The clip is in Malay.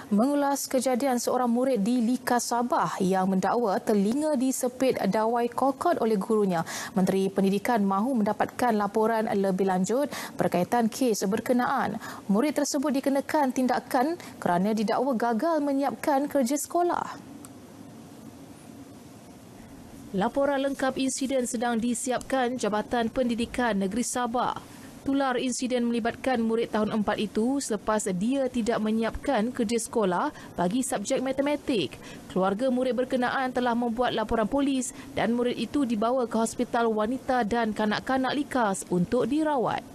Mengulas kejadian seorang murid di Likas Sabah yang mendakwa telinga disepit dawai kokot oleh gurunya, Menteri Pendidikan mahu mendapatkan laporan lebih lanjut berkaitan kes berkenaan. Murid tersebut dikenakan tindakan kerana didakwa gagal menyiapkan kerja sekolah. Laporan lengkap insiden sedang disiapkan Jabatan Pendidikan Negeri Sabah. Tular insiden melibatkan murid tahun 4 itu selepas dia tidak menyiapkan kerja sekolah bagi subjek matematik. Keluarga murid berkenaan telah membuat laporan polis dan murid itu dibawa ke Hospital Wanita dan Kanak-kanak Likas untuk dirawat.